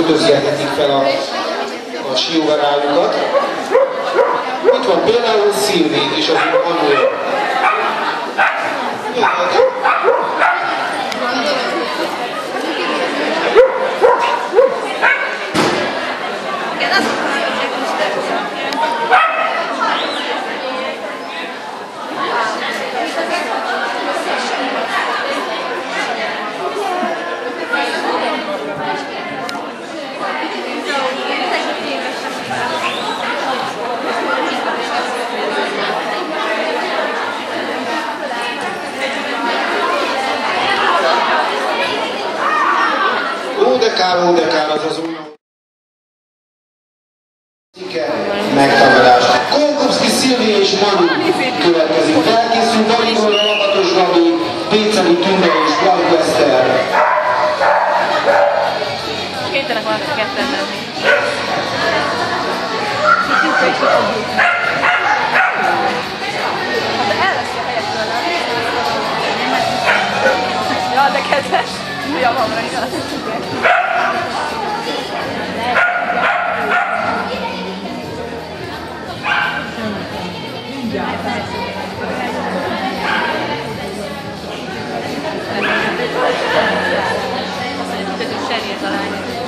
kötözgethetik fel a siogarájukat. Itt van például Szilvi és az Manuel. Ó, de kár, az az új megtagadás. Kolkuszki, Szilvi és Manu következik. Felkészül Dalibor, Lakatos Gabi, Péceli Tünde és Blanko Eszter. Kétenek vannak ketten menni. De el lesz a helyet tőle. Ja, de kedves. Javamra igaz. Azt mondja, hogy serjét arány.